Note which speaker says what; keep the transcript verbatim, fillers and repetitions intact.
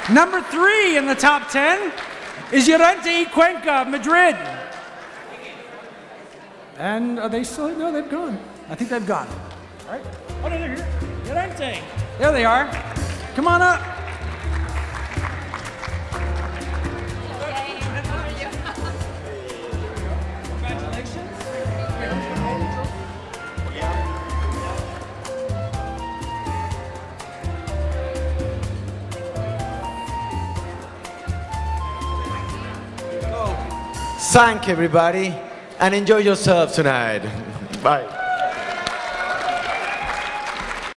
Speaker 1: Number three in the top ten is Llorente, Cuenca, Madrid. And are they still? No, they've gone. I think they've gone. All right. Oh, no, they're here. Llorente. There they are. Come on up. Congratulations.
Speaker 2: Thank everybody and enjoy yourself tonight. Bye.